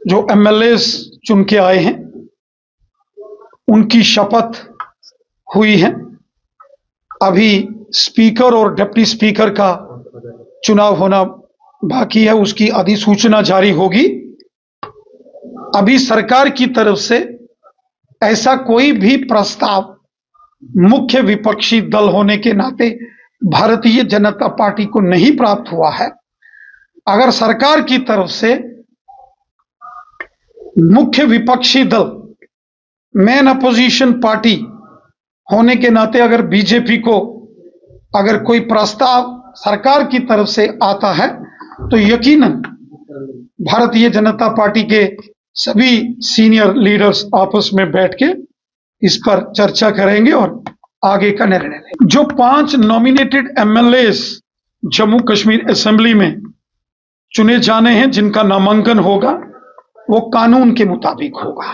जो एमएलएस चुन के आए हैं उनकी शपथ हुई है। अभी स्पीकर और डिप्टी स्पीकर का चुनाव होना बाकी है, उसकी अधिसूचना जारी होगी। अभी सरकार की तरफ से ऐसा कोई भी प्रस्ताव मुख्य विपक्षी दल होने के नाते भारतीय जनता पार्टी को नहीं प्राप्त हुआ है। अगर सरकार की तरफ से मुख्य विपक्षी दल मेन अपोजिशन पार्टी होने के नाते अगर बीजेपी को अगर कोई प्रस्ताव सरकार की तरफ से आता है तो यकीनन भारतीय जनता पार्टी के सभी सीनियर लीडर्स आपस में बैठ के इस पर चर्चा करेंगे और आगे का निर्णय लेंगे। जो 5 nominated MLAs Jammu Kashmir assembly में चुने जाने हैं, जिनका नामांकन होगा वो कानून के मुताबिक होगा।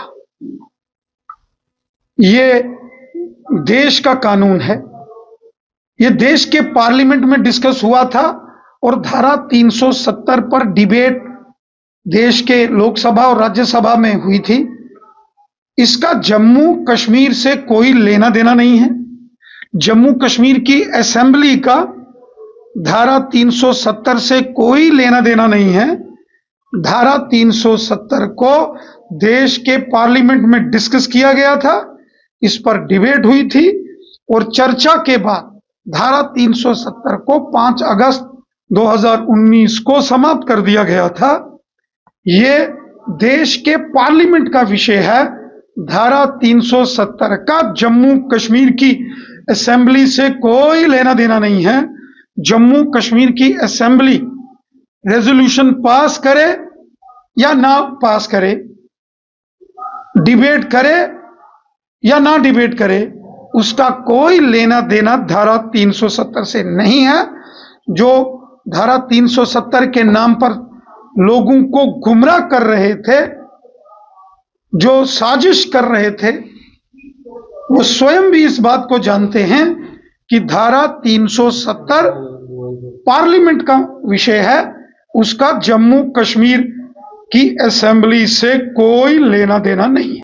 ये देश का कानून है। ये देश के पार्लियामेंट में डिस्कस हुआ था और धारा 370 पर डिबेट देश के लोकसभा और राज्यसभा में हुई थी। इसका जम्मू कश्मीर से कोई लेना देना नहीं है। जम्मू कश्मीर की असेंबली का धारा 370 से कोई लेना देना नहीं है। धारा 370 को देश के पार्लियामेंट में डिस्कस किया गया था, इस पर डिबेट हुई थी और चर्चा के बाद धारा 370 को 5 अगस्त 2019 को समाप्त कर दिया गया था। ये देश के पार्लियामेंट का विषय है। धारा 370 का जम्मू कश्मीर की असेंबली से कोई लेना देना नहीं है। जम्मू कश्मीर की असेंबली रेजोल्यूशन पास करे या ना पास करे, डिबेट करे या ना डिबेट करे, उसका कोई लेना देना धारा 370 से नहीं है। जो धारा 370 के नाम पर लोगों को गुमराह कर रहे थे, जो साजिश कर रहे थे, वो स्वयं भी इस बात को जानते हैं कि धारा 370 पार्लियामेंट का विषय है, उसका जम्मू कश्मीर की असेंबली से कोई लेना देना नहीं है।